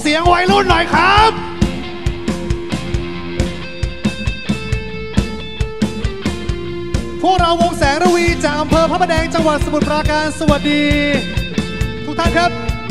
เสียงวัยรุ่นหน่อยครับพวกเราวงแสงระวีจากอำเภอพระประแดงจังหวัดสมุทรปราการสวัสดีทุกท่านครับ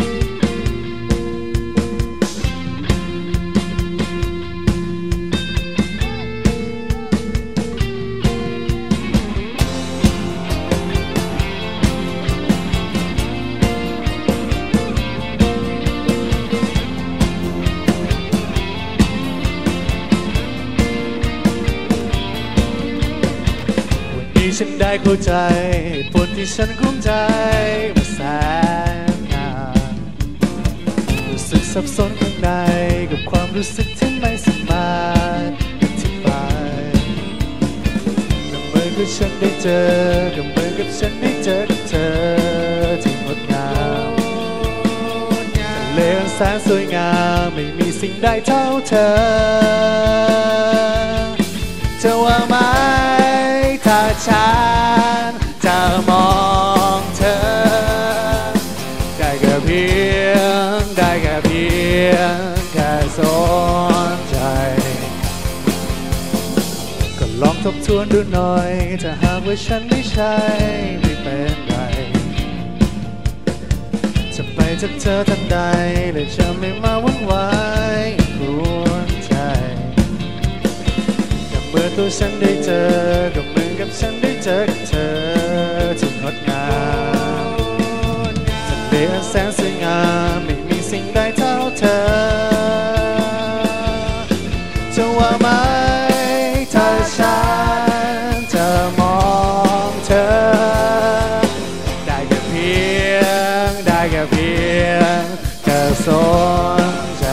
ฉันได้เข้าใจผลที่ฉันกุ้มใจมาแสนนานรู้สึกสับสนข้างในกับความรู้สึกที่ไม่สามารถอธิบายก็เหมือนกับฉันได้เจอก็เหมือนกับฉันได้เจอกับเธอที่งดงามทะเลอันแสนสวยงามไม่มีสิ่งใดเท่าเธอจะว่าไหมถ้าฉันจะมองเธอได้แค่เพียงแค่สนใจก็ลองทบทวนดูหน่อยถ้าหากว่าฉันไม่ใช่ไม่เป็นไรจะไปจากเธอทันใดและจะไม่มาวุ่นวายหัวใจเมื่อตัวฉันได้เจอก็เหมือนกับฉันได้เจอกับเธอที่งดงามทะเลอันแสนสวยงามไม่มีสิ่งใดเท่าเธอจะว่าไหมถ้าฉันจะมองเธอได้แค่เพียงแค่สนใจ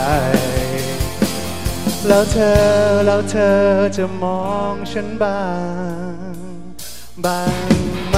แล้วเธอจะมองฉันบ้างไหม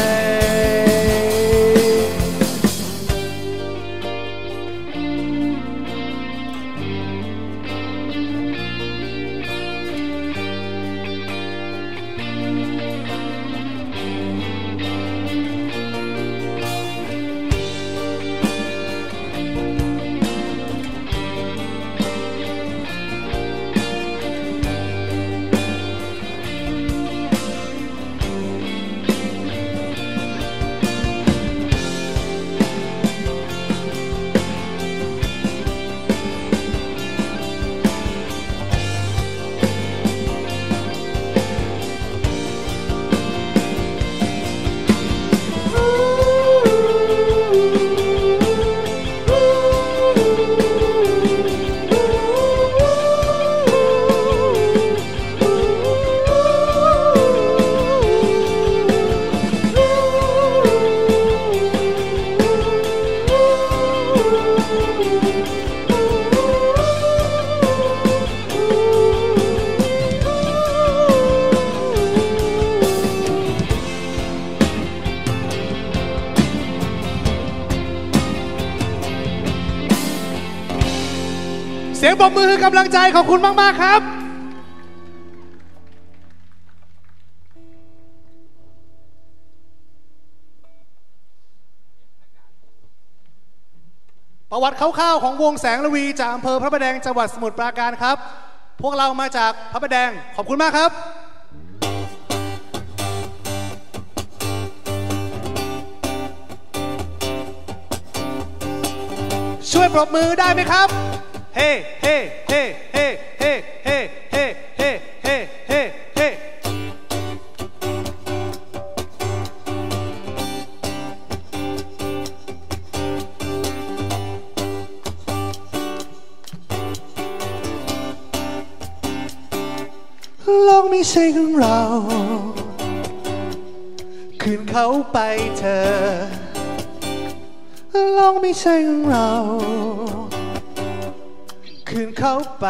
เสียงปรบมือคือกำลังใจขอบคุณมากๆครับประวัติคร่าวๆของวงแสงระวีจากอำเภอพระประแดงจังหวัดสมุทรปราการครับพวกเรามาจากพระประแดงขอบคุณมากครับช่วยปรบมือได้ไหมครับเฮ้เฮ้เฮ้เฮ้เฮ้เฮ้เฮ้เฮ้เฮ้เฮ้เฮ้โลกไม่ใช่ของเราคืนเขาไปเธอโลกไม่ใช่ของเราคืนเขาไป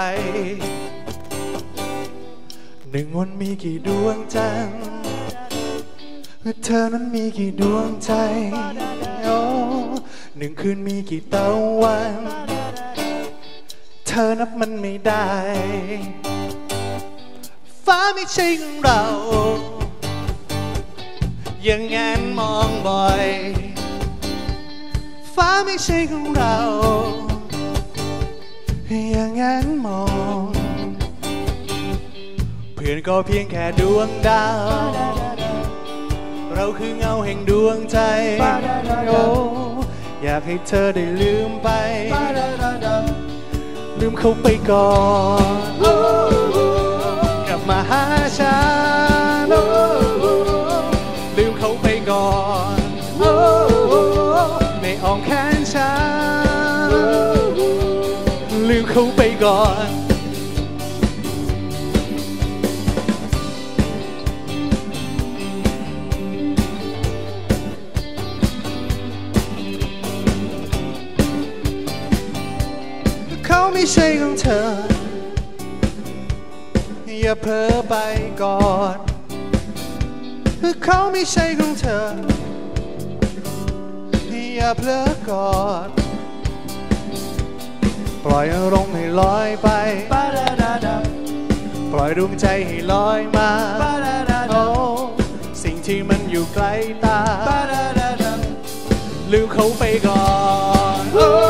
หนึ่งวันมีกี่ดวงจันทร์เธอนั้นมีกี่ดวงใจหนึ่งคืนมีกี่ตะวันเธอนับมันไม่ได้ฟ้าไม่ใช่ของเราอย่างงั้นมองบ่อยฟ้าไม่ใช่ของเราอย่างนั้นมองเพื่อนก็เพียงแค่ดวงดาวเราคือเงาแห่งดวงใจโอ้อยากให้เธอได้ลืมไปลืมเขาไปก่อนกลับมาหาฉันลืมเขาไปก่อนในอ้อมแขนฉันลืมเขาไปก่อนเขาไม่ใช่ของเธออย่าเพ้อไปก่อนเขาไม่ใช่ของเธออย่าเพ้อก่อนปล่อยอารมณ์ให้ลอยไปปล่อยดวงใจให้ลอยมาโอ้สิ่งที่มันอยู่ไกลตาลืมเขาไปก่อน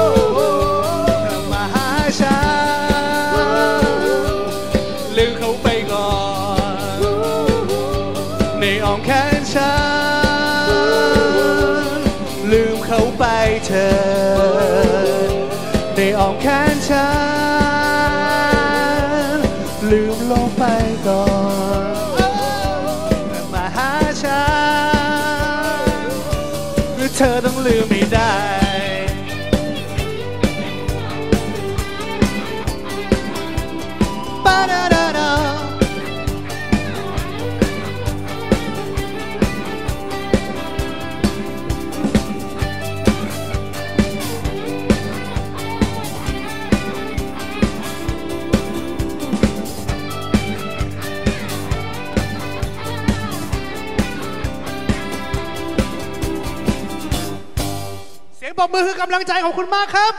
มาหาฉันลืมเขาไปก่อนในอ้อมแขนฉันลืมเขาไปเธอในอ้อมแขนฉันลืมลงไปก่อนมาหาฉันเธอต้องลืมไม่ได้ปรบมือคือกำลังใจของคุณมากครับ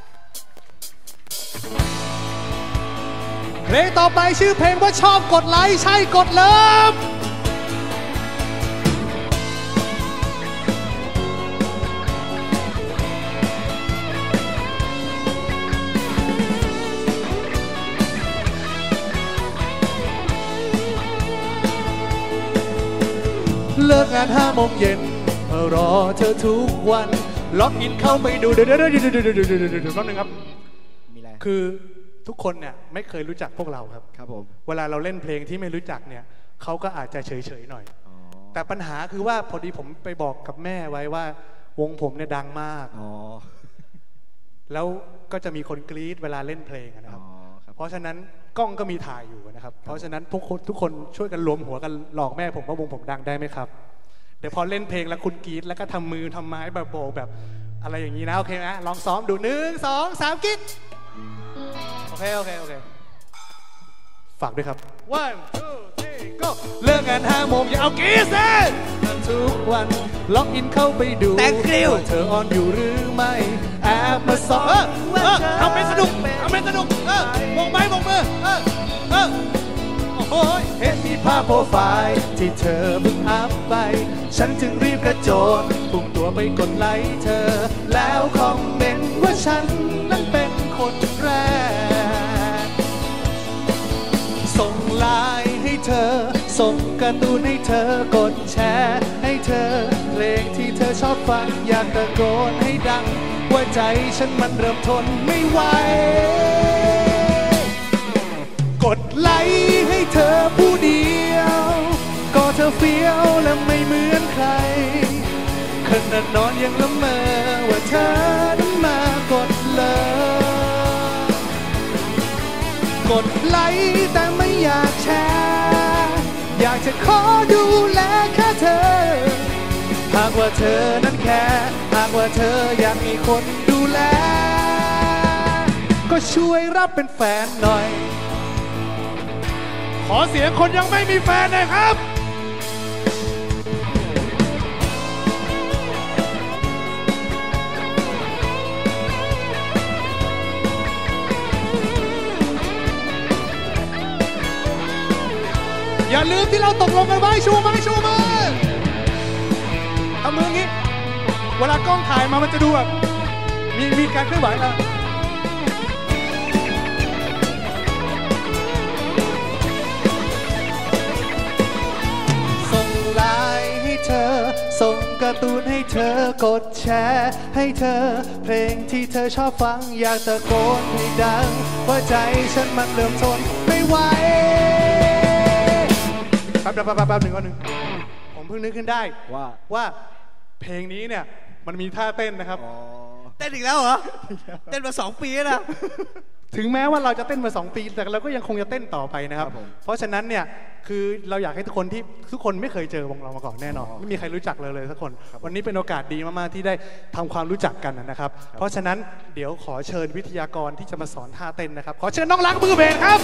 เพลงต่อไปชื่อเพลงว่าชอบกดไลค์ใช่กดเลิฟเลิกงาน5 โมงเย็นรอเธอทุกวันล็อกอินเข้าไปดูเดี๋ยวแป๊บนึงครับมีอะไรคือทุกคนเนี่ยไม่เคยรู้จักพวกเราครับครับผมเวลาเราเล่นเพลงที่ไม่รู้จักเนี่ยเขาก็อาจจะเฉยๆหน่อยแต่ปัญหาคือว่าพอดีผมไปบอกกับแม่ไว้ว่าวงผมเนี่ยดังมากแล้วก็จะมีคนกรี๊ดเวลาเล่นเพลงนะครับเพราะฉะนั้นกล้องก็มีถ่ายอยู่นะครับเพราะฉะนั้นทุกคนช่วยกันรวมหัวกันหลอกแม่ผมว่าวงผมดังได้ไหมครับเดี๋ยวพอเล่นเพลงแล้วคุณกรี๊ดแล้วก็ทำมือทำไม้แบบโบกแบบอะไรอย่างนี้นะโอเคนะลองซ้อมดู1 2 3กรี๊ดโอเคฝากด้วยครับ 1 2 3 go เลิกงาน5 โมงอย่าเอากรี๊ดสิทุกวันล็อกอินเข้าไปดูแต่งกริ้วเธอออนอยู่หรือไม่แอบมาส่องทำเป็นสนุกวงไม้วงมือโอ้ยเห็นมีภาพโปรไฟล์ที่เธอเพิ่งอัพไปฉันจึงรีบกระโจนพุ่งตัวไปกดไลค์เธอแล้วคอมเมนต์ว่าฉันนั้นเป็นคนแรกส่งไลน์ให้เธอส่งการ์ตูนให้เธอกดแชร์ให้เธอเพลงที่เธอชอบฟังอยากตะโกนให้ดังว่าใจฉันมันเริ่มทนไม่ไหวกดไลค์ให้เธอผู้เดียวก็เธอเฟี้ยวและไม่เหมือนใครขนาดนอนยังละเมอว่าเธอนั้นมากดเลยกดไลค์แต่ไม่อยากแชร์อยากจะขอดูแลแค่เธอหากว่าเธอนั้นแค่หากว่าเธออยากมีคนดูแลก็ช่วยรับเป็นแฟนหน่อยขอเสียงคนยังไม่มีแฟนหน่อยครับอย่าลืมที่เราตกลงกันไว้ชูมือทำมืออย่างนี้เวลากล้องถ่ายมามันจะดูแบบมีการเคลื่อนไหวแล้วการ์ตูนให้เธอกดแชร์ให้เธอเพลงที่เธอชอบฟังอยากตะโกนให้ดังว่าใจฉันมันเริ่มทนไม่ไหวแป๊บหนึ่งผมเพิ่งนึกขึ้นได้ว่าเพลงนี้เนี่ยมันมีท่าเต้นนะครับเต้นอีกแล้วเหรอเต้นมา2 ปีแล้วนะถึงแม้ว่าเราจะเต้นมา2 ปีแต่เราก็ยังคงจะเต้นต่อไปนะครับเพราะฉะนั้นเนี่ยคือเราอยากให้ทุกคนไม่เคยเจอวงเรามาก่อนแน่นอนไม่มีใครรู้จักเลยสักคนวันนี้เป็นโอกาสดีมากๆที่ได้ทำความรู้จักกันนะครับเพราะฉะนั้นเดี๋ยวขอเชิญวิทยากรที่จะมาสอนท่าเต้นนะครับขอเชิญน้องรักมือเบสครับ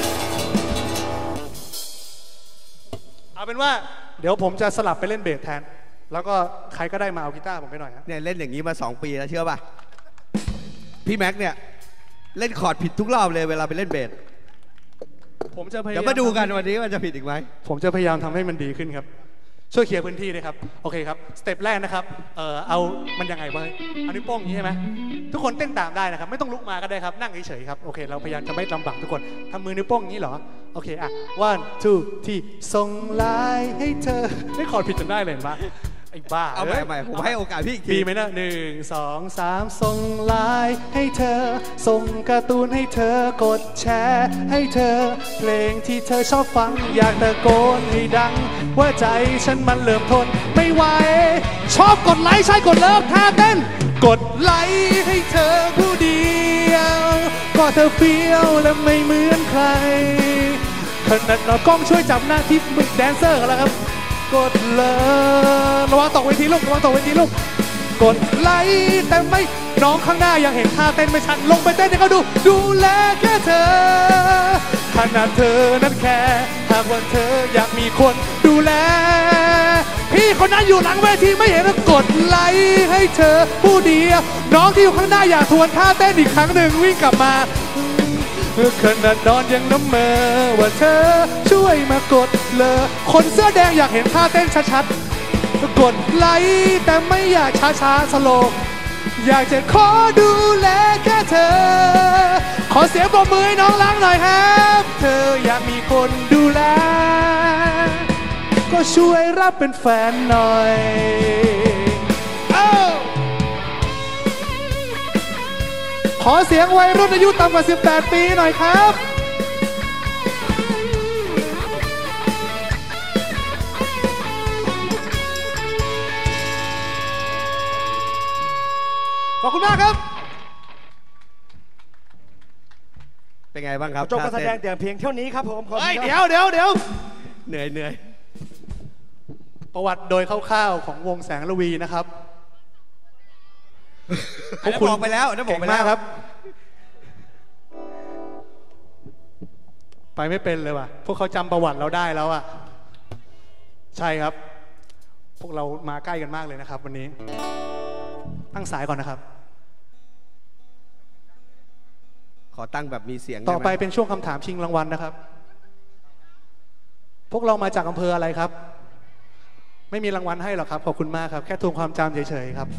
เอาเป็นว่าเดี๋ยวผมจะสลับไปเล่นเบสแทนแล้วก็ใครก็ได้มาเอากีตาร์ผมไปหน่อยเนี่ยเล่นอย่างนี้มา2 ปีแล้วเชื่อป่ะพี่แม็กเนี่ยเล่นคอร์ดผิดทุกรอบเลยเวลาไปเล่นเบสผมจะพยายามเดี๋ยวมาดูกันวันนี้มันจะผิดอีกไหมผมจะพยายามทำให้มันดีขึ้นครับช่วยเคลียร์พื้นที่ด้วยครับโอเคครับสเต็ปแรกนะครับเอามันยังไงวะเอานิ้วโป้งอย่างนี้ใช่ไหมทุกคนเต้นตามได้นะครับไม่ต้องลุกมาก็ได้ครับนั่งเฉยๆครับโอเคเราพยายามจะไม่ลำบากทุกคนทำมือนิ้วโป้งอย่างนี้เหรอโอเคอ่ะ 1 2 3ส่งไลน์ให้เธอไม่คอร์ดผิดจนได้เลยมั้ยไอ้บ้าเอาใหม่ผมให้โอกาสพี่อีกทีปีไหมนะ1 2 3ส่งไลน์ให้เธอส่งการ์ตูนให้เธอกดแชร์ให้เธอเพลงที่เธอชอบฟังอยากตะโกนให้ดังว่าใจฉันมันเริ่มทนไม่ไหวชอบกดไลค์ใช่กดเลิฟท่าเต้นกดไลค์ให้เธอผู้เดียวก็เธอเฟี้ยวและไม่เหมือนใครขนาดเรากล้องช่วยจับหน้าที่แดนเซอร์กันแล้วครับกดเลยระวังตกเวทีลูกกดไลค์แต่ไม่น้องข้างหน้ายังเห็นท่าเต้นไม่ชัดลงไปเต้นให้เขาดูแลแค่เธอขนาดเธอนั้นแค่หากว่าเธออยากมีคนดูแลพี่คนนั้นอยู่หลังเวทีไม่เห็นกดไลค์ให้เธอผู้เดียวน้องที่อยู่ข้างหน้าอยากทวนท่าเต้นอีกครั้งหนึ่งวิ่งกลับมาขนาดนอนยังน้ำเมอว่าเธอช่วยมากดเลยคนเสื้อแดงอยากเห็นท่าเต้นชัดๆกดไลค์แต่ไม่อยากช้าๆสโลว์อยากจะขอดูแลแค่เธอขอเสียงปรบมือให้น้องรักหน่อยครับเธออยากมีคนดูแลก็ช่วยรับเป็นแฟนหน่อยขอเสียงวัยรุ่นอายุต่ำกว่า18 ปีหน่อยครับขอบคุณมากครับเป็นไงบ้างครับจบการแสดงแต่เพียงเท่านี้ครับผมเดี๋ยวเหนื่อยประวัติโดยคร่าวๆของวงแสงระวีนะครับพวกคุณบอกไปแล้วนะบอกไปแล้วครับไปไม่เป็นเลยว่ะพวกเขาจำประวัติเราได้แล้วอ่ะใช่ครับพวกเรามาใกล้กันมากเลยนะครับวันนี้ตั้งสายก่อนนะครับขอตั้งแบบมีเสียงต่อไปเป็นช่วงคำถามชิงรางวัลนะครับพวกเรามาจากอำเภออะไรครับไม่มีรางวัลให้หรอกครับขอบคุณมากครับแค่ทวงความจำเฉยๆครับ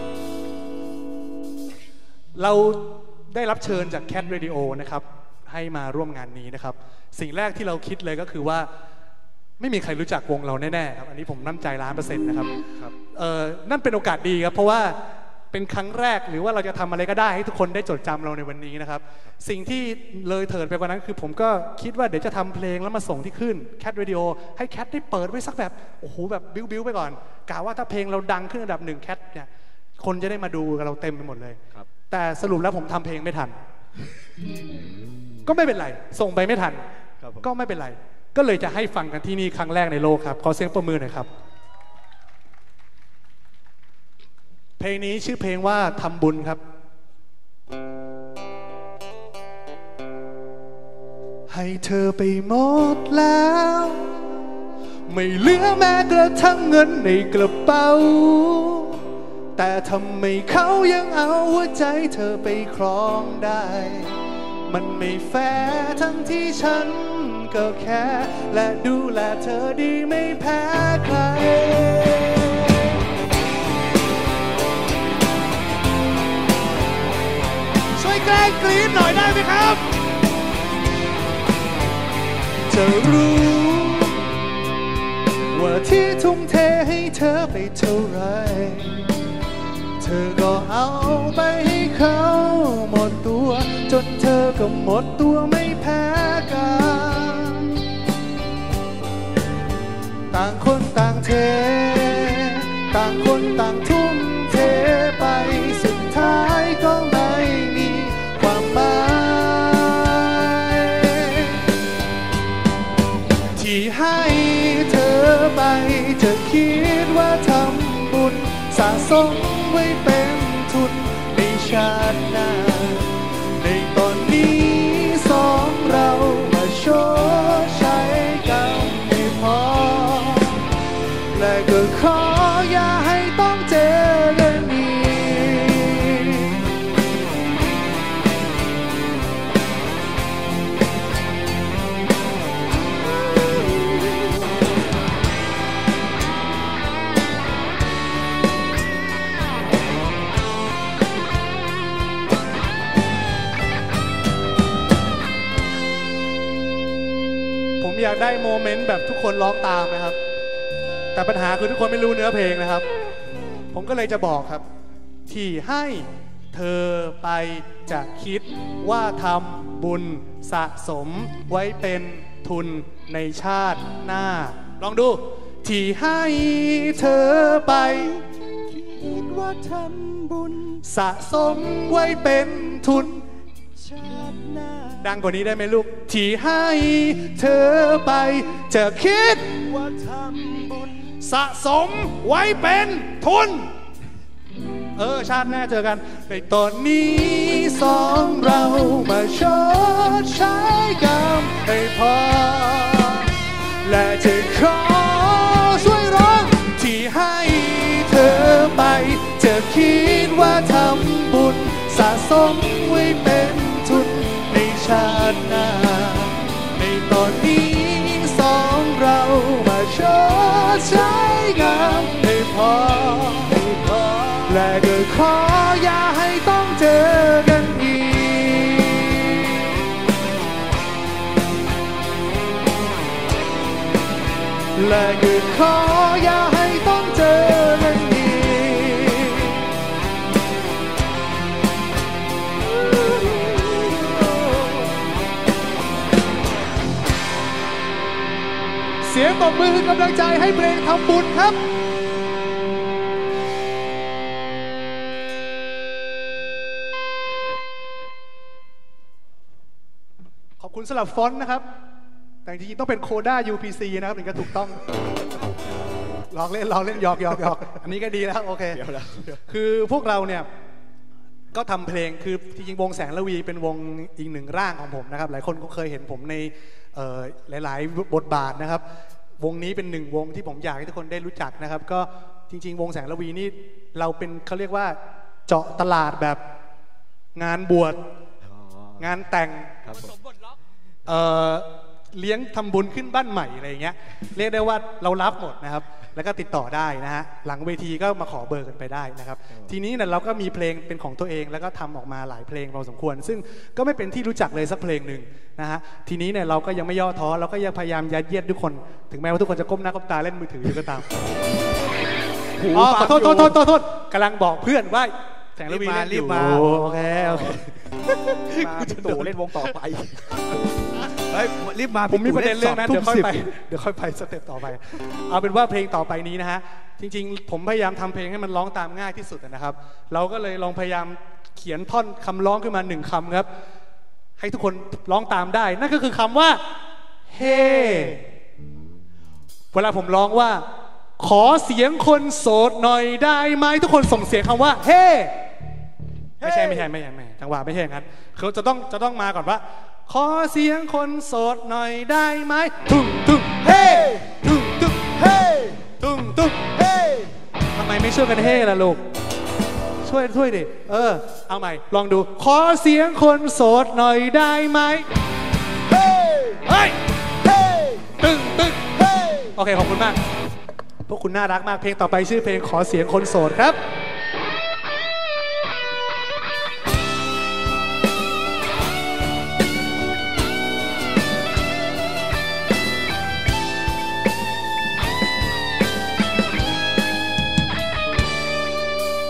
เราได้รับเชิญจาก Cat Radio นะครับให้มาร่วมงานนี้นะครับสิ่งแรกที่เราคิดเลยก็คือว่าไม่มีใครรู้จักวงเราแน่ๆครับอันนี้ผมมั่นใจ100%นะครับนั่นเป็นโอกาสดีครับเพราะว่าเป็นครั้งแรกหรือว่าเราจะทำอะไรก็ได้ให้ทุกคนได้จดจำเราในวันนี้นะครับสิ่งที่เลยเถิดไปกว่านั้นคือผมก็คิดว่าเดี๋ยวจะทำเพลงแล้วมาส่งที่ขึ้น Cat Radio ให้ Cat ได้เปิดไว้สักแบบโอ้โหแบบบิ้วไปก่อนกะว่าถ้าเพลงเราดังขึ้นอันดับ1 Cat เนี่ยคนจะได้มาดูกับเราเต็มไปหมดเลยแต่สรุปแล้วผมทำเพลงไม่ทันก็ไม่เป็นไรส่งไปไม่ทันก็ไม่เป็นไรก็เลยจะให้ฟังกันที่นี่ครั้งแรกในโลกครับขอเสียงปรบมือหน่อยครับเพลงนี้ชื่อเพลงว่าทำบุญครับให้เธอไปหมดแล้วไม่เหลือแม้กระทั่งเงินในกระเป๋าแต่ทำไมเขายังเอาหัวใจเธอไปครองได้มันไม่แฟร์ทั้งที่ฉันก็แค่และดูแลเธอดีไม่แพ้ใครช่วยแกล้งกรี๊ดหน่อยได้ไหมครับเธอรู้ว่าที่ทุ่มเทให้เธอไปเท่าไรเธอก็เอาไปให้เขาหมดตัวจนเธอก็หมดตัวไม่แพ้กันต่างคนต่างเทต่างคนต่างทุ่มเทไปสุดท้ายก็ไม่มีความหมายที่ให้เธอไปจะคิดว่าทำบุญสะสมไว้เป็นทุนในชาติหน้าในตอนนี้สองเรามาชดใช้กันให้พอและก็ขออย่าให้ต้องเจอกันอีกผมอยากได้โมเมนต์แบบทุกคนร้องตามนะครับแต่ปัญหาคือทุกคนไม่รู้เนื้อเพลงนะครับผมก็เลยจะบอกครับที่ให้เธอไปจะคิดว่าทำบุญสะสมไว้เป็นทุนในชาติหน้าลองดูที่ให้เธอไปคิดว่าทำบุญสะสมไว้เป็นทุนชาติหน้าดังกว่านี้ได้ไหมลูกที่ให้เธอไปจะคิดว่าทำบุญสะสมไว้เป็นทุนชาติหน้าเจอกันในตอนนี้สองเรามาชดใช้กรรมให้พอและจะขอช่วยร้องที่ให้เธอไปจะคิดว่าทำบุญสะสมไว้เป็นทุนในชาติหน้าในตอนนี้สองเรามาชดใช้กรรมให้พอและก็ขออย่าให้ต้องเจอกันอีกและก็ขออย่าให้ต้องเจอกันอีกเสียงตบมือคือกำลังใจให้เพลงทำบุญครับขอบคุณสำหรับฟอนต์นะครับแต่จริงๆต้องเป็นโคด้า UPC นะครับถึงจะถูกต้องลองเล่นหยอกอันนี้ก็ดีแล้วโอเคคือพวกเราเนี่ยก็ทำเพลงคือจริงๆวงแสงระวีเป็นวงอีกหนึ่งร่างของผมนะครับหลายคนก็เคยเห็นผมในหลายๆบทบาทนะครับวงนี้เป็นหนึ่งวงที่ผมอยากให้ทุกคนได้รู้จักนะครับก็จริงๆวงแสงระวีนี่เราเป็นเขาเรียกว่าเจาะตลาดแบบงานบวชงานแต่งเลี้ยงทำบุญขึ้นบ้านใหม่อะไรอย่างเงี้ยเรียกได้ว่าเรารับหมดนะครับแล้วก็ติดต่อได้นะฮะหลังเวทีก็มาขอเบอร์กันไปได้นะครับทีนี้เนี่ยเราก็มีเพลงเป็นของตัวเองแล้วก็ทำออกมาหลายเพลงพอสมควรซึ่งก็ไม่เป็นที่รู้จักเลยสักเพลงหนึ่งนะฮะทีนี้เนี่ยเราก็ยังไม่ย่อท้อเราก็ยังพยายามยัดเยียดทุกคนถึงแม้ว่าทุกคนจะก้มหน้าก้มตาเล่นมือถืออยู่ก็ตามขอโทษกำลังบอกเพื่อนว่าแสงระวีรีบมาโอเคกูจะโดดเล่นวงต่อไปรีบมาผมมีประเด็นเรื่องนั้นเดี๋ยวค่อยไปสเต็ปต่อไปเอาเป็นว่าเพลงต่อไปนี้นะฮะจริงๆผมพยายามทำเพลงให้มันร้องตามง่ายที่สุดนะครับเราก็เลยลองพยายามเขียนท่อนคำร้องขึ้นมา1 คำครับให้ทุกคนร้องตามได้นั่นก็คือคำว่าเฮ้เวลาผมร้องว่าขอเสียงคนโสดหน่อยได้ไหมทุกคนส่งเสียงคำว่าเฮ้ไม่ใช่จังหวะไม่ใช่อย่างนั้นเขาจะต้องมาก่อนว่าขอเสียงคนโสดหน่อยได้ไหมตุ้มเฮ้ตุ้มเฮ้ตุ้มเฮ้ทำไมไม่ช่วยกันเฮ้ล่ะลูกช่วยดิเอาใหม่ลองดูขอเสียงคนโสดหน่อยได้ไหมเฮ้ตึ้งเฮ้โอเคขอบคุณมากพวกคุณน่ารักมากเพลงต่อไปชื่อเพลงขอเสียงคนโสดครับ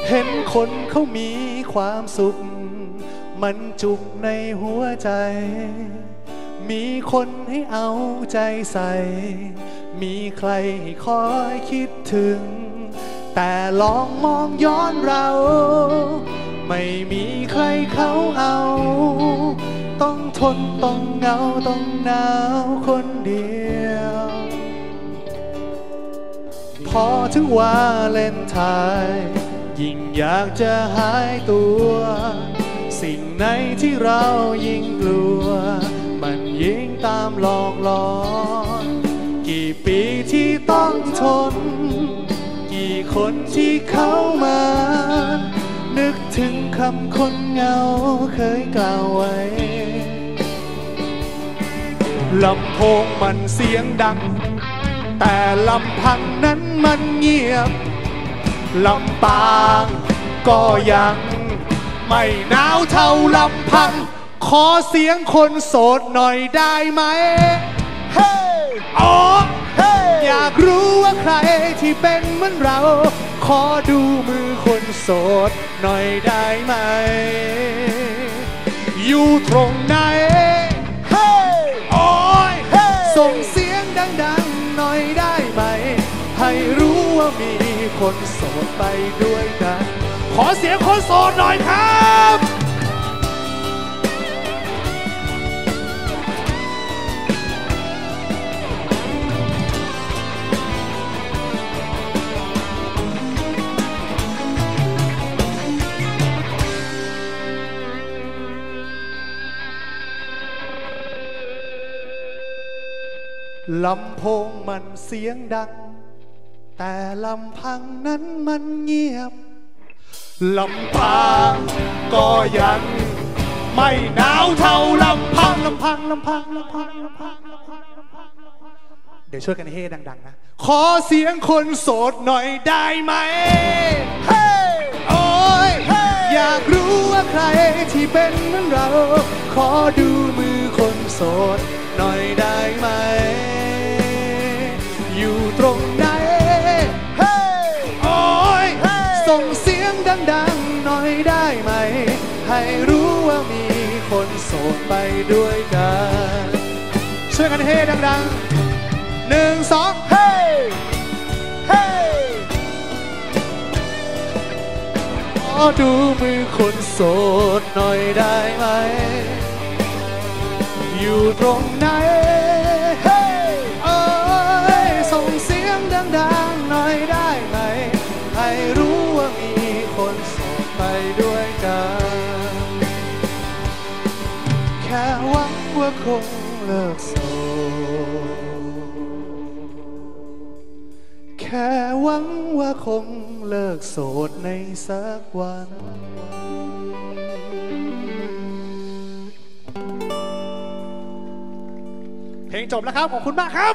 เห็นคนเขามีความสุขมันจุกในหัวใจมีคนให้เอาใจใส่มีใครให้คอยคิดถึงแต่ลองมองย้อนเราไม่มีใครเขาเอาต้องทนต้องเหงาต้องหนาวคนเดียวพอถึงว่าเลนไทน์ยิ่งอยากจะหายตัวสิ่งไหนที่เรายิ่งกลัวมันยิ่งตามหลอกหลอนกี่ปีที่ต้องทนกี่คนที่เข้ามานึกถึงคำคนเหงาเคยกล่าวไว้ลำโพงมันเสียงดังแต่ลำพังนั้นมันเงียบลำปางก็ยังไม่หนาวเท่าลำพังขอเสียงคนโสดหน่อยได้ไหมเฮ้อ๋ออยากรู้ว่าใครที่เป็นเหมือนเราขอดูมือคนโสดหน่อยได้ไหมอยู่ตรงไหนเฮ้โอ้ยส่งเสียงดังๆหน่อยได้ไหมให้รู้ว่ามีคนโสดไปด้วยกันขอเสียงคนโสดหน่อยครับลำโพงมันเสียงดังแต่ลำพังนั้นมันเงียบลำปางก็ยังไม่หนาวเท่าลำพังเดี๋ยวช่วยกันเฮ่ดังๆนะขอเสียงคนโสดหน่อยได้ไหมเฮ้โอ้ยอยากรู้ว่าใครที่เป็นเหมือนเราขอดูมือคนโสดหน่อยได้ไหมอยู่ตรงไหนเฮ้โอ้ยส่งเสียงดังๆหน่อยได้ไหมให้รู้ว่ามีคนโสดไปด้วยกันช่วยกันเฮ่ดังๆ1 2เฮ้เฮ้ขอดูมือคนโสดหน่อยได้ไหมอยู่ตรงไหนเฮ้เอ้ยส่งเสียงดังๆหน่อยได้ไหมให้รู้ว่ามีคนโสดไปด้วยกันแค่หวังว่าคงเลิกโสดแค่หวังว่าคงเลิกโสดในสักวันเพลงจบแล้วครับขอบคุณมากครับ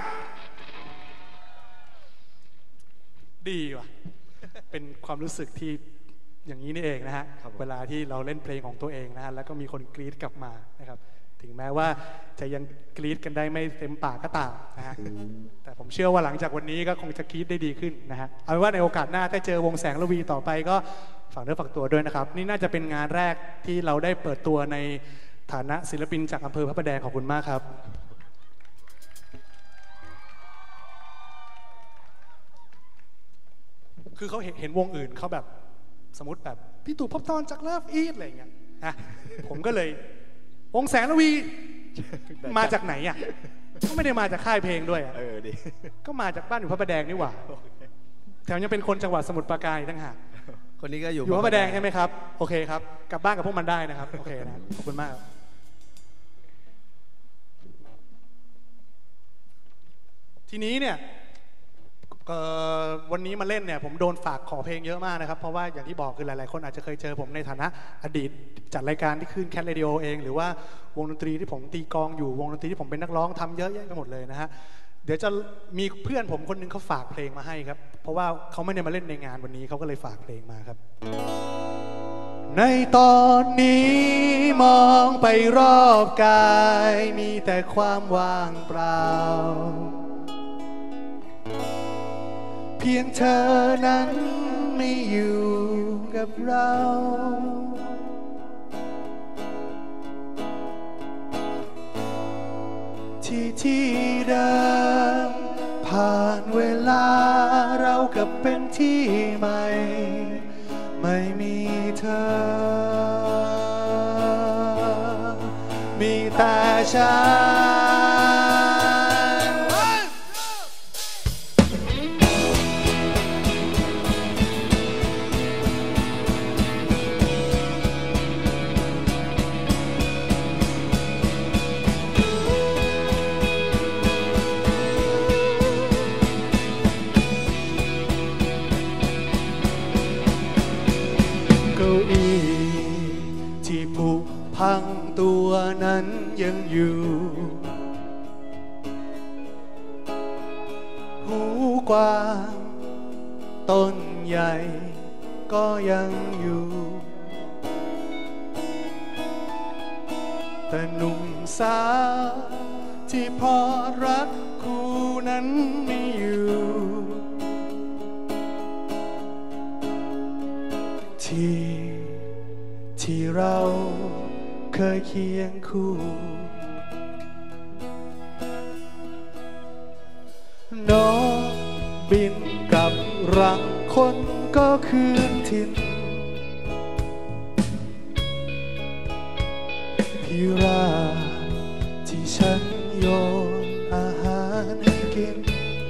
ดีว่ะเป็นความรู้สึกที่อย่างนี้นี่เองนะฮะเวลาที่เราเล่นเพลงของตัวเองนะฮะแล้วก็มีคนกรี๊ดกลับมานะครับถึงแม้ว่าจะยังกรี๊ดกันได้ไม่เต็มปากก็ตามนะฮะแต่ผมเชื่อว่าหลังจากวันนี้ก็คงจะกรี๊ดได้ดีขึ้นนะฮะเอาเป็นว่าในโอกาสหน้าถ้าเจอวงแสงระวีต่อไปก็ฝากเนื้อฝากตัวด้วยนะครับนี่น่าจะเป็นงานแรกที่เราได้เปิดตัวในฐานะศิลปินจากอำเภอพระประแดงขอบคุณมากครับคือเขาเห็นวงอื่นเขาแบบสมมติแบบพี่ตู่ภพบทรจากเลิฟอีทอะไรอย่างเงี้ยนะผมก็เลยวงแสงระวีมาจากไหนอ่ะก็ไม่ได้มาจากค่ายเพลงด้วยอ่ะดิก็มาจากบ้านอยู่พระประแดงนี่หว่าแถมยังเป็นคนจังหวัดสมุทรปราการทั้งหากคนนี้ก็อยู่พระประแดงใช่ไหมครับโอเคครับกลับบ้านกับพวกมันได้นะครับโอเคนะขอบคุณมากทีนี้เนี่ยวันนี้มาเล่นเนี่ยผมโดนฝากขอเพลงเยอะมากนะครับเพราะว่าอย่างที่บอกคือหลายๆคนอาจจะเคยเจอผมในฐานะอดีตจัดรายการที่ขึ้นแคทเรดิโอเองหรือว่าวงดนตรีที่ผมตีกลองอยู่วงดนตรีที่ผมเป็นนักร้องทำเยอะแยะไปหมดเลยนะฮะเดี๋ยวจะมีเพื่อนผมคนนึงเขาฝากเพลงมาให้ครับเพราะว่าเขาไม่ได้มาเล่นในงานวันนี้เขาก็เลยฝากเพลงมาครับในตอนนี้มองไปรอบกายมีแต่ความว่างเปล่าพียงเธอนั้นไม่อยู่กับเราที่เดิมผ่านเวลาเรากับเป็นที่ใหม่ไม่มีเธอมีแต่ฉันเก้าอี้ที่ผุพังตัวนั้นยังอยู่หูกว้างต้นใหญ่ก็ยังอยู่แต่หนุ่มสาวที่พอรักคู่นั้นไม่อยู่ที่เราเคยเคียงคู่นกบินกับรังคนก็คืนถิ่นพี่ราที่ฉันโยนอาหารให้กิน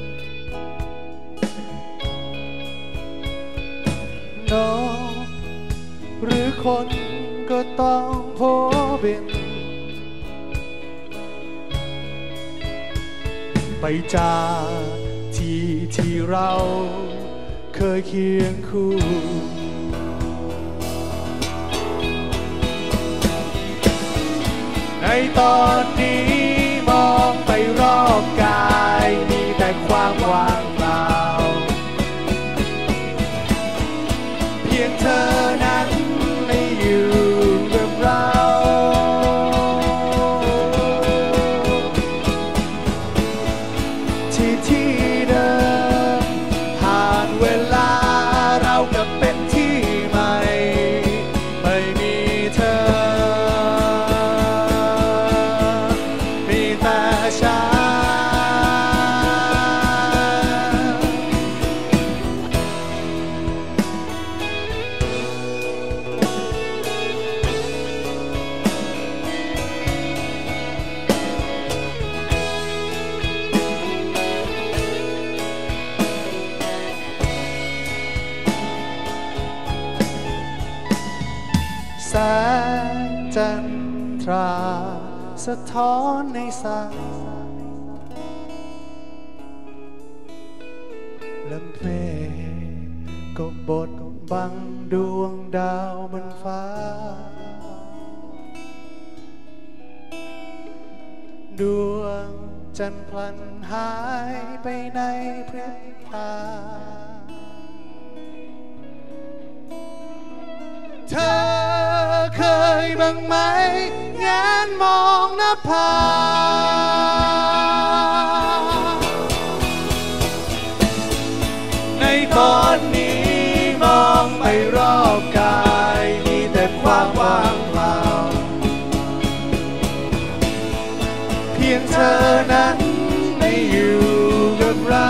นกหรือคนก็ต้องโผบินไปจากที่เราเคยเคียงคู่ในตอนนี้มองไปรอบกายมีแต่ความว่างเปล่าเพียงเธอนั้นไม่อยู่กับเราที่เดิมผ่านเวลาเรากับเป็นที่ใหม่ไม่มีเธอมีแต่ฉันแสงจันทราสะท้อนในสายและเมฆก็บดบังดวงดาวบนฟ้าดวงจันทร์พลันหายไปในพริบตาเธอเคยบ้างไหมแงนมองหน้าผาในตอนนี้มองไปรอบกายมีแต่ความว่างเปล่าเพียงเธอนั้นไม่อยู่กับเรา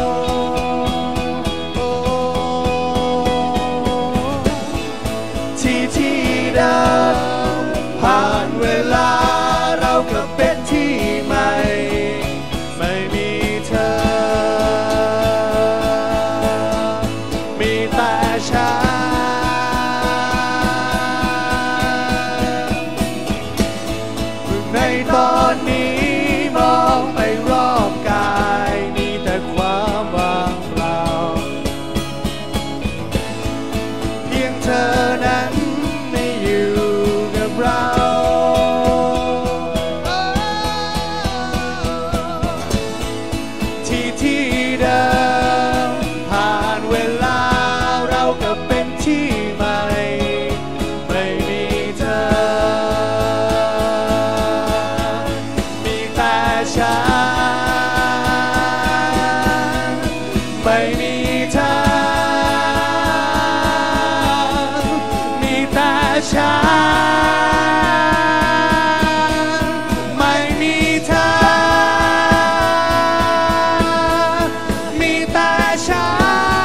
ที่เดิมผ่านเวลาเราก็เป็นที่ใหม่ไม่มีเธอเธอมีแต่ฉันไม่มีเธอมีแต่ฉัน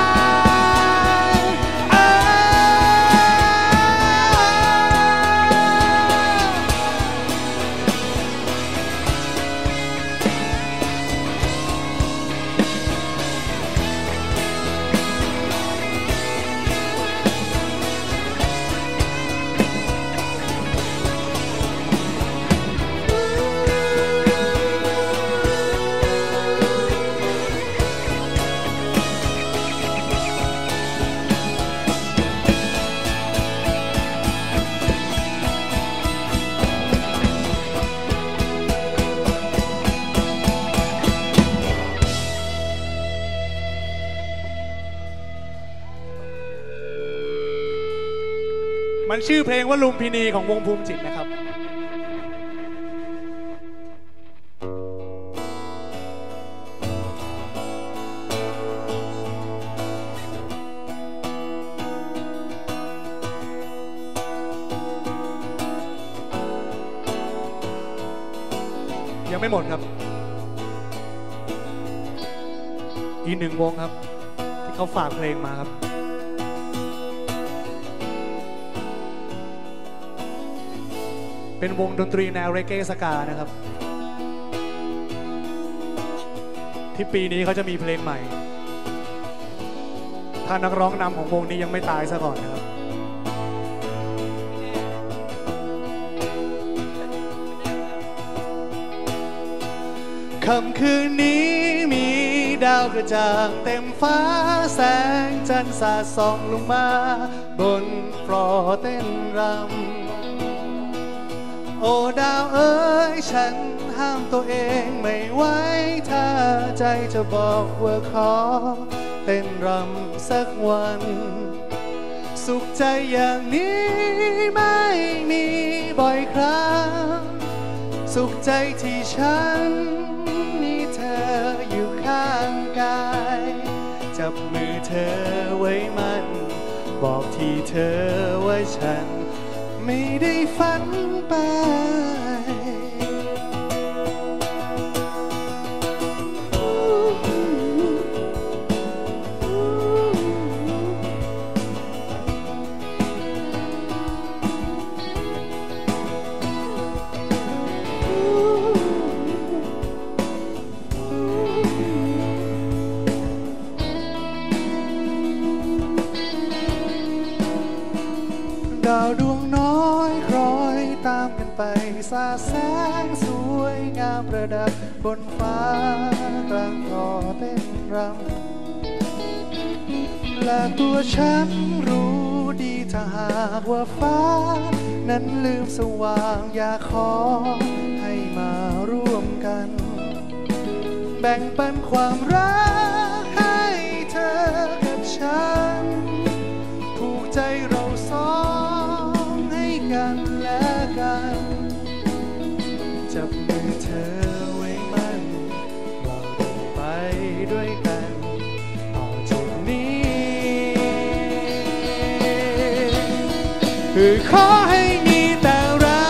มันชื่อเพลงว่าลุมพินีของวงภูมิจิตนะครับยังไม่หมดครับอีกหนึ่งวงครับที่เขาฝากเพลงมาครับเป็นวงดนตรีแนวเรเก้สกานะครับที่ปีนี้เขาจะมีเพลงใหม่ถ้านักร้องนำของวงนี้ยังไม่ตายซะก่อนนะครับค่ำคืนนี้มีดาวกระจ่างเต็มฟ้าแสงจันทร์สาดส่องลงมาบนฟลอร์เต้นรำโอ้ดาวเอ๋ยฉันห้ามตัวเองไม่ไหวถ้าใจจะบอกว่าขอเต้นรำสักวันสุขใจอย่างนี้ไม่มีบ่อยครั้งสุขใจที่ฉันมีเธออยู่ข้างกายจับมือเธอไว้มันบอกที่เธอว่าฉันไม่ได้ฝันไปดาวดวงน้อยคล้อยตามกันไปสาดแสงสวยงามประดับบนฟ้ากลางฟลอร์เต้นรำและตัวฉันรู้ดีถ้าหากว่าฟ้านั้นลืมสว่างอยากขอให้มาร่วมกันแบ่งปันความรักให้เธอกับฉันผูกใจเราสองให้กันและกันจับมือเธอไว้มันเราเดินไปด้วยกันต่อจากนี้คือขอให้มีแต่เรา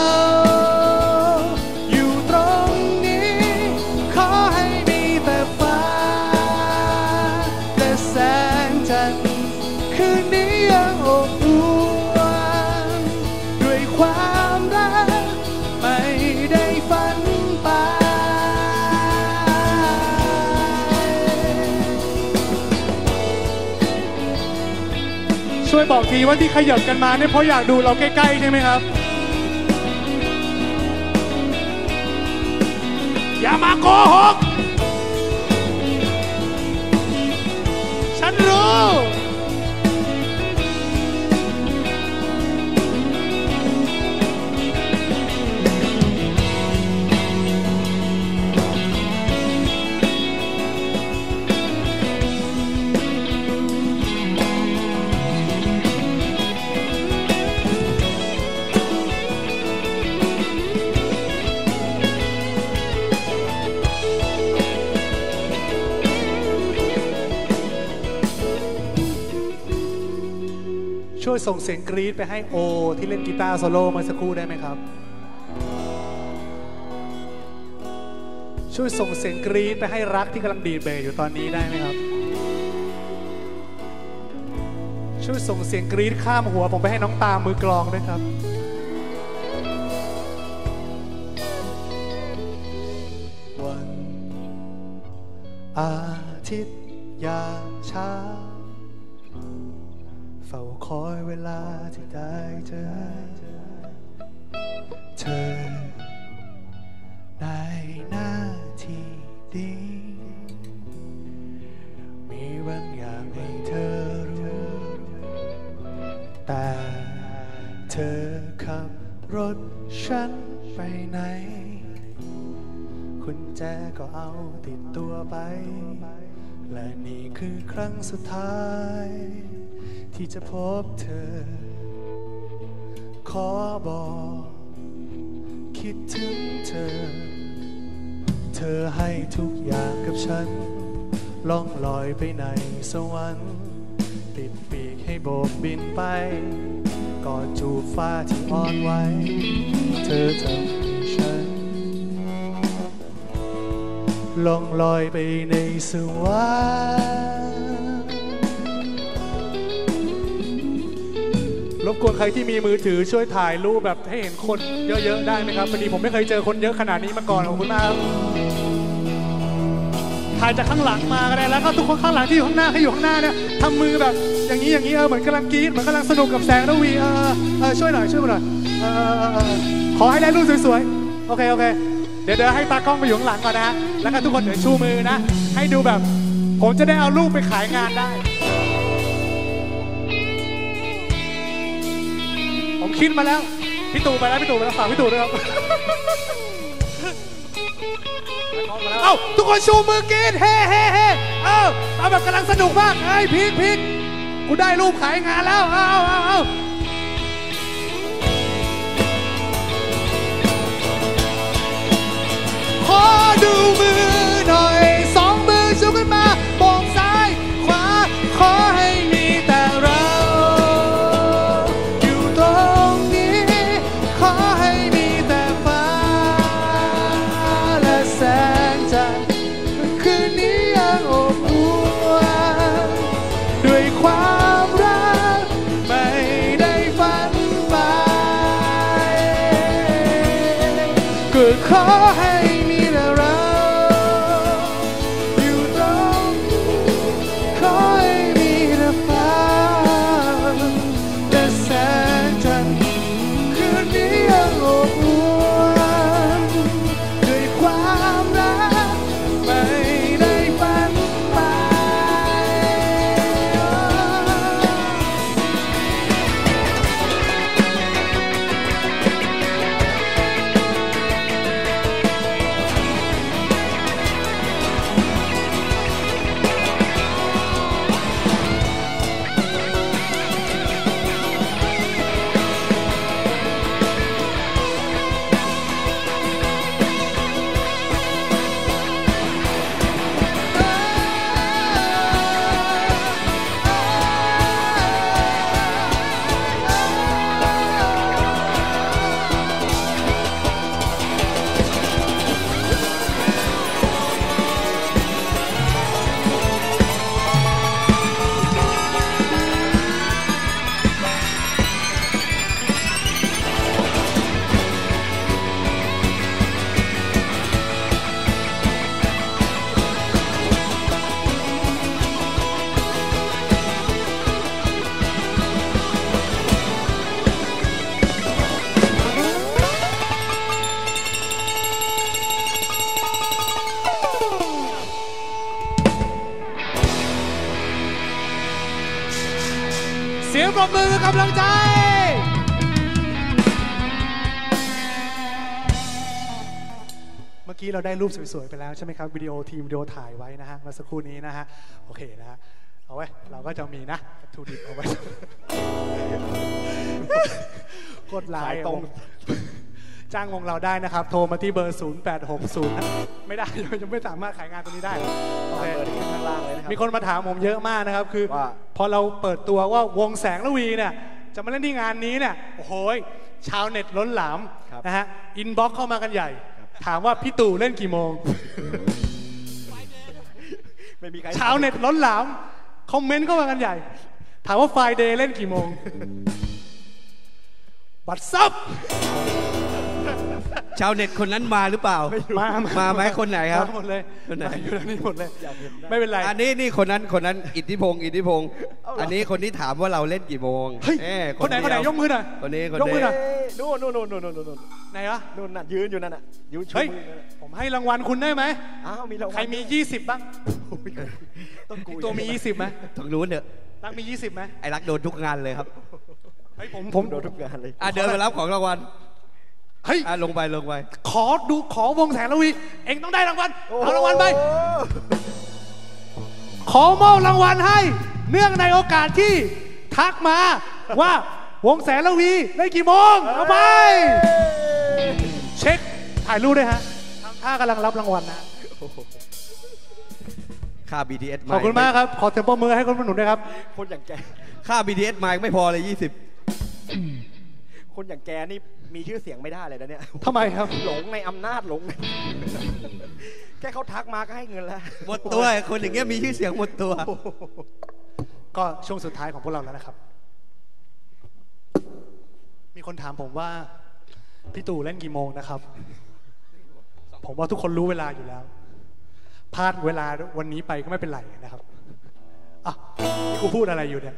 อยู่ตรงนี้ขอให้มีแต่ฟ้าและแสงจันทร์คืนนี้ยังอบอุ่นด้วยความรักไม่ได้ฝันไปช่วยบอกทีว่าที่ขยับกันมาเนี่ยเพราะอยากดูเราใกล้ๆใช่ไหมครับอย่ามาโกหกฉันรู้ช่วยส่งเสียงกรี๊ดไปให้โอที่เล่นกีตาร์โซโล่เมื่อสักครู่ได้ไหมครับช่วยส่งเสียงกรี๊ดไปให้รักที่กำลังดีดเบสอยู่ตอนนี้ได้ไหมครับช่วยส่งเสียงกรี๊ดข้ามหัวผมไปให้น้องตามมือกลองด้วยครับวันอาทิตย์ยามเช้าเฝ้าคอยเวลาที่ได้เจอเธอในหน้าที่ดีมีบางอย่างให้เธอรู้แต่เธอขับรถฉันไปไหนกุญแจก็เอาติดตัวไปและนี่คือครั้งสุดท้ายที่จะพบเธอขอบอกคิดถึงเธอเธอให้ทุกอย่างกับฉันล่องลอยไปในสวรรค์ติดปีกให้โบกบินไปกอดจูบฟ้าที่อ่อนไหวเธอทำให้ฉันล่องลอยไปในสวรรค์รบกวนใครที่มีมือถือช่วยถ่ายรูปแบบให้เห็นคนเยอะๆได้ไหมครับพอดีผมไม่เคยเจอคนเยอะขนาดนี้มาก่อนขอบคุณมากครับถ่ายจากข้างหลังมาก็ได้แล้วก็ทุกคนข้างหลังที่อยู่ข้างหน้าให้อยู่ข้างหน้าเนี่ยทำมือแบบอย่างนี้เหมือนกำลังกรี๊ดเหมือนกำลังสนุกกับแสงระวีช่วยหน่อยช่วยมาหน่อยขอให้ได้รูปสวยๆโอเคเดี๋ยวให้ตากล้องไปอยู่ข้างหลังก่อนนะฮะแล้วก็ทุกคนเดี๋ยวชูมือนะให้ดูแบบผมจะได้เอารูปไปขายงานได้ผมคิดมาแล้วพี่ตู่ไปแล้วฝากพี่ตู่ด้วยครับเอ้าทุกคนชูมือกรี๊ดเฮ้เอาแบบกำลังสนุกมากเฮ้ยพีคกูได้รูปขายงานแล้วเอาขอดูมือหน่อยสองมือชูขึ้นมาโบกซ้ายขวาขอให้มีแต่เราอยู่ตรงนี้ขอให้มีแต่ฟ้าและแสงจันทร์คืนนี้ยังอบอุ่นด้วยความรักไม่ได้ฝันไปก็ขอให้เสียงปรบมือกำลังใจเมื่อกี้เราได้รูปสวยๆไปแล้วใช่ไหมครับวิดีโอถ่ายไว้นะฮะเมื่อสักครู่นี้นะฮะโอเคนะฮะเอาไว้เราก็จะมีนะทูดิบเอาไว้กดไลน์ตรงจ้างวงเราได้นะครับโทรมาที่เบอร์0860ไม่ได้ยังไม่สามารถขายงานตรงนี้ได้โอเคข้างล่างเลยนะครับมีคนมาถามผมเยอะมากนะครับคือพอเราเปิดตัวว่าวงแสงระวีเนี่ยจะมาเล่นที่งานนี้เนี่ยโอ้โหชาวเน็ตล้นหลามนะฮะอินบ็อกเข้ามากันใหญ่ถามว่าพี่ตู่เล่นกี่โมงชาวเน็ตล้นหลามคอมเมนต์เข้ามากันใหญ่ถามว่าไฟเดย์เล่นกี่โมงบัตรซับชาวเน็ตคนนั้นมาหรือเปล่ามาไหมคนไหนครับหมดเลยคนไหนอยู่นี่หมดเลยไม่เป็นไรอันนี้นี่คนนั้นอิทธิพงศ์อันนี้คนที่ถามว่าเราเล่นกี่โมงคนไหนยกมือหน่อยคนนี้ยกมือหน่อยนู่นไหนวะนู่นน่ะยืนอยู่นั่นน่ะยืนชูมือผมให้รางวัลคุณได้ไหมอ้าวมีรางวัลใครมี20บ้างตัวมี20ไหมต้องรู้เนอะรักมี20ไหมไอ้รักโดนทุกงานเลยครับผมโดนทุกงานเลยเดินไปรับของรางวัลเฮ้ยลงไปขอวงแสงระวีเอ็งต้องได้รางวัลเอารางวัลไปขอมอบรางวัลให้เนื่องในโอกาสที่ทักมาว่าวงแสงระวีได้กี่โมงเอาไปเช็คถ่ายรูปด้วยฮะทางท่ากำลังรับรางวัลนะค่า BTS ขอบคุณมากครับขอเต็มปรบมือให้คนหนุนด้วยครับคนอย่างแกค่า BTS มาไม่พอเลย20 คนอย่างแกนี่มีชื่อเสียงไม่ได้เลยนะเนี่ยทำไมครับหลงในอำนาจหลงแค่เขาทักมาก็ให้เงินแล้วหมดตัวคนอย่างเงี้ยมีชื่อเสียงหมดตัวก็ช่วงสุดท้ายของพวกเราแล้วนะครับมีคนถามผมว่าพี่ตู่เล่นกี่โมงนะครับผมว่าทุกคนรู้เวลาอยู่แล้วพลาดเวลาวันนี้ไปก็ไม่เป็นไรนะครับอ่ะนี่กูพูดอะไรอยู่เนี่ย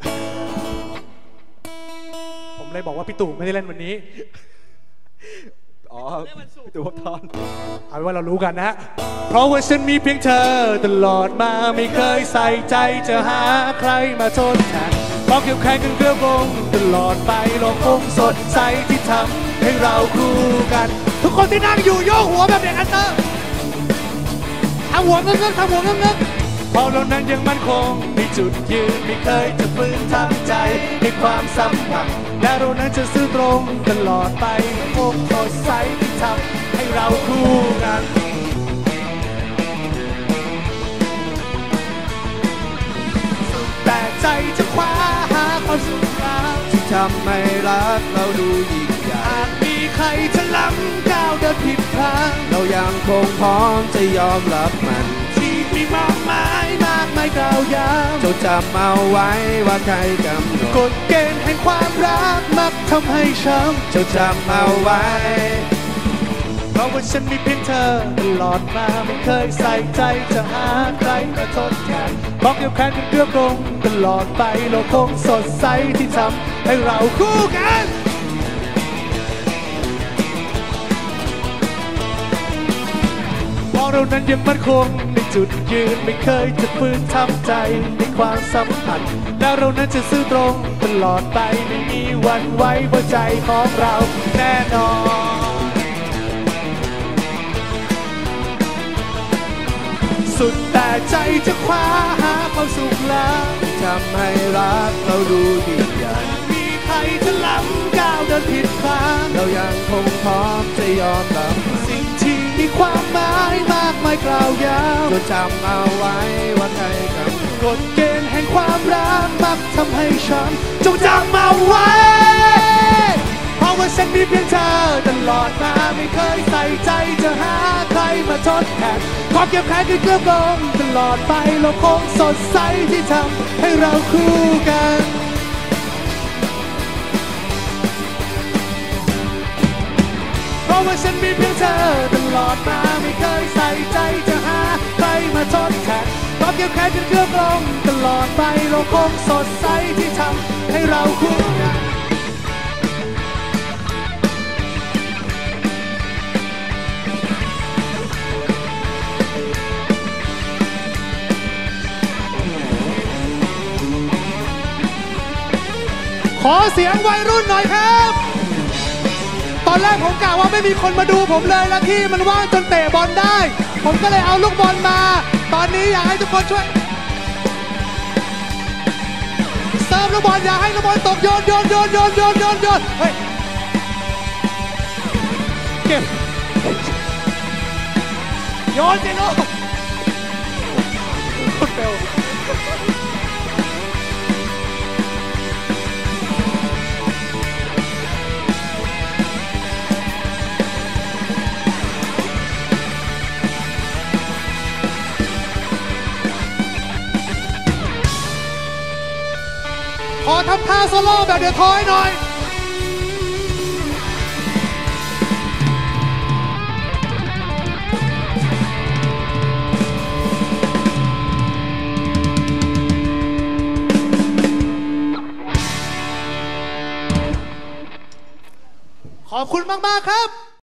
ผมเลยบอกว่าพี่ตู่ไม่ได้เล่นวันนี้พี่ตู่พักทอนเอาเป็นว่าเรารู้กันนะฮะเพราะว่าฉันมีเพียงเธอตลอดมาไม่เคยใส่ใจจะหาใครมาทดแทนเพราะเกี่ยวแข่งกันเกลือบงตลอดไปโลกคงสดใสที่ทำให้เราคู่กันทุกคนที่นั่งอยู่โยกหัวแบบเด็กอันเตอร์ทำหัวเงึกทำหัวเงึกเพราะเรานั้นยังมั่นคงในจุดยืนไม่เคยจะฝืนทำใจในความสัมพันธ์และเรานั้นจะซื่อตรงตลอดไปคงสดใสที่ทำให้เราคู่กันแต่ใจจะคว้าหาความสุขที่ทำให้รักเราดูยิ่งใหญ่หากมีใครจะล้ำก้าวเดินผิดทางเรายังคงพร้อมจะยอมรับมันมีมากมายกล่าวยาวจดจำเอาไว้ว่าใครกำหนดกฎเกณฑ์แห่งความรักมักทำให้ช้ำจดจำเอาไว้เพราะว่าฉันมีเพียงเธอตลอดมาไม่เคยใส่ใจจะหาใครมาทดแทนบอกเกี่ยวแค่กันเกือบลงตลอดไปโลกคงสดใสที่ทำให้เราคู่กันเรานั้นยังมั่นคงในจุดยืนไม่เคยจะฝืนทำใจในความสัมพันธ์และเรานั้นจะซื่อตรงตลอดไปไม่มีวันไว้บนใจของเราแน่นอนสุดแต่ใจจะคว้าหาความสุขแล้วทำให้รักเราดูดีใหญ่มีใครจะล้ำก้าวเดินผิดทางเรายังคงพร้อมจะยอมรับสิ่งที่มีความหมายมากมายกล่าวยาวจดจำเอาไว้ว่าใครกำหนดกฎเกณฑ์แห่งความรักมักทำให้ช้ำจงจำเอาไว้เพราะว่าฉันมีเพียงเธอตลอดมาไม่เคยใส่ใจจะหาใครมาทดแทนขอเก็บแค่เกือบลงตลอดไปโลกคงสดใสที่ทำให้เราคู่กันเพราะว่าฉันมีเพียงเธอตลอดมาไม่เคยใส่ใจจะหาใครมาทดแทนขอเก็บแค่เกือบลงตลอดไปโลกคงสดใสที่ทำให้เราคู่กันขอเสียงวัยรุ่นหน่อยครับตอนแรกผมกะว่าไม่มีคนมาดูผมเลยแล้วที่มันว่างจนเตะบอลได้ผมก็เลยเอาลูกบอลมาตอนนี้อยากให้ทุกคนช่วยเสิร์ฟลูกบอลอยากให้ลูกบอลตกโยนเฮ้ยเก็บโยนสิลูกคนเร็วขอทำท่าโซโล่แบบเดือดทอยหน่อยขอบคุณมากๆครับ